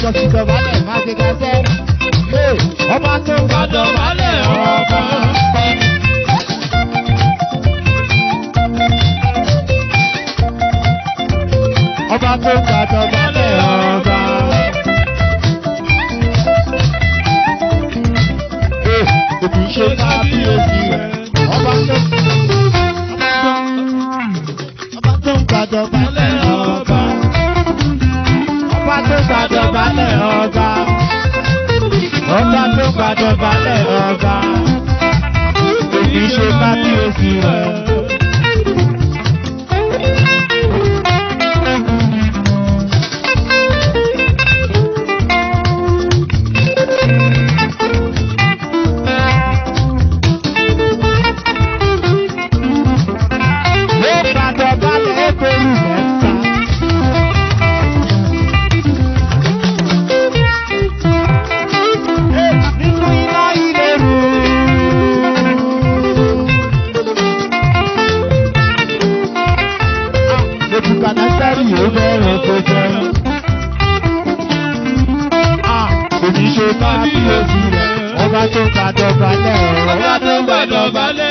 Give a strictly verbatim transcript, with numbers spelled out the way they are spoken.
gbọ́dọ̀ sí dọ̀bálẹ̀ má ṣe kẹsẹ́. Ọba tó gba dọ̀bálẹ̀ ọba. Ọba tó gba dọ̀bálẹ̀ ọba. Òbí ṣe kábíyèsí rẹ̀. Ọba tó ọba tó gba dọ̀bálẹ̀ ọba. Ọba tó gba dọ̀bálẹ̀ ọba. Ọba tó gba dọ̀bálẹ̀ ọba. Òbí ṣe kábíyèsí rẹ̀. Ọba tó gbàdọ̀ balẹ̀ ọba tó gbàdọ̀ balẹ̀